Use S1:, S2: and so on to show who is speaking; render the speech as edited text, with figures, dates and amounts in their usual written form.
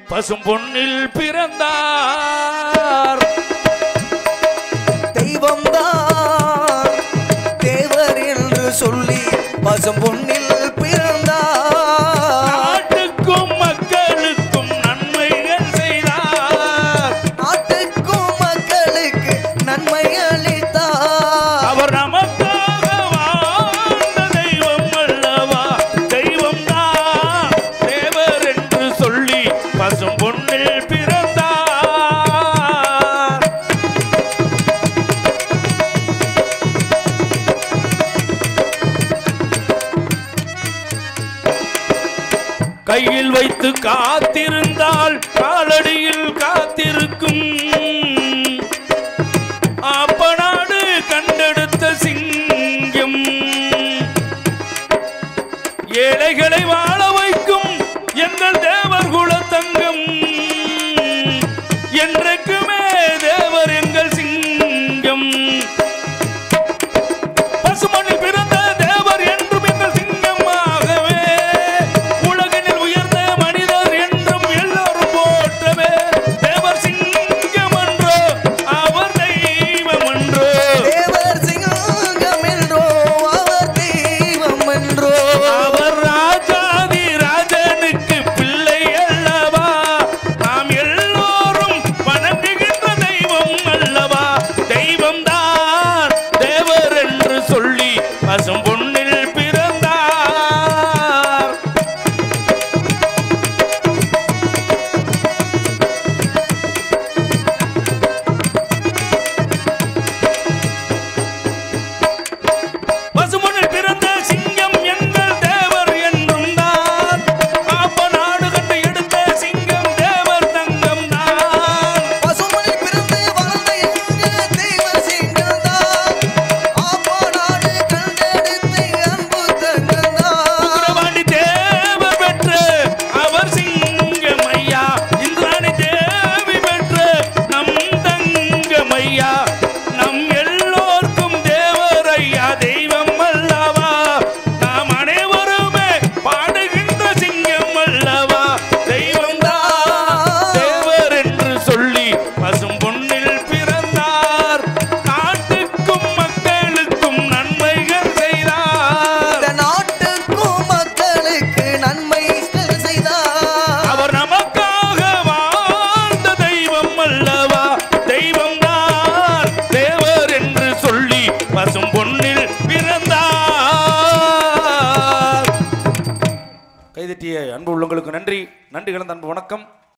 S1: பசும் பொன்னில் பிறந்தார்.
S2: தெய்வம்தான் தேவர் என்று சொல்லி பசும் பொன்னில் பிறந்தார்.
S1: நாட்டுக்கும் மக்களுக்கும் நன்மைகள் செய்தார்.
S2: நாட்டுக்கும் மக்களுக்கு நன்மை அளித்தார்.
S1: அவர் நமக்காக வாழ்ந்த தெய்வம் அல்லவா. தெய்வம் தான் தேவர் என்று சொல்லி பசும் பொன்னில் பிறந்தார். கையில் வைத்து காத்திருந்தால் காலடியில் காத்திருக்கும். அப்பநாடு கண்டெடுத்த சிங்கம். ஏழைகளை வாழ வைக்கும் எங்கள் தேவர் குலத்தங்கம். என்றைக்குமே தேவர் எங்கள் சிங்கம். பசுமண்ணில் பிறந்த தேவர் என்றும் எங்கள் சிங்கமாகவே. உலகினில் உயர்ந்த மனிதர் என்றும் எல்லோரும் போற்றவே. தேவர் சிங்கம் என்றோ அவர் தெய்வம் என்றோ.
S2: தேவர் சிங்கம் என்றோ அவர் தெய்வம் என்றோ.
S1: அவர் ராஜாதி ராஜனுக்கு பிள்ளை அல்லவா. நாம் எல்லோரும் வணங்குகின்ற தெய்வம் அல்லவா. தெய்வம் தான் தேவர் என்று சொல்லி பசும் பொன்னில் பிறந்தார். பசுமொன்னில் பிறந்த சிங்கம் எங்கள் தேவர் என்றும் தான். ஆப்ப நாடு கண்டு எடுத்த சிங்கம் தேவர் தங்கம் தான்.
S2: பசுமொன்னில் பிறந்து வளர்ந்த எங்கள் தேவர் சிங்கம் தான். ஆப்பா நாடு கண்டெடுத்த அன்பு தங்கம் தான்.
S1: உக்கிரவாண்டி தேவர் பெற்ற அவர் சிங்கம் ஐயா. இந்திராணி தேவி பெற்ற நம் தங்கம் ஐயா. நம் எல்லோர்க்கும் தேவர் ஐயா தெய்வம் அல்லவா. நாம் அனைவருமே பாடுகின்ற சிங்கம் அல்லவா. தெய்வம் தான் தேவர் என்று சொல்லி பசும் பொன்னில் பிறந்தார். நாட்டுக்கும் மக்களுக்கும் நன்மைகள் செய்தார்.
S2: இந்த நாட்டுக்கும் மக்களுக்கு நன்மைகள் செய்தார்.
S1: அவர் நமக்காக வாழ்ந்த தெய்வம் அல்லவா. தெய்வம் தான் தேவர் என்று சொல்லி பசும் பொன்னில் பிறந்தார். கைதட்டிய அன்பு உள்ளங்களுக்கு நன்றி. நன்றி கலந்த அன்பு வணக்கம்.